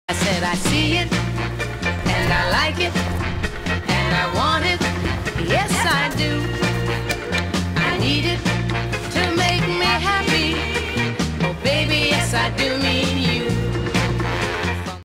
I said I see it, and I like it, and I want it. Yes, I do. I need it.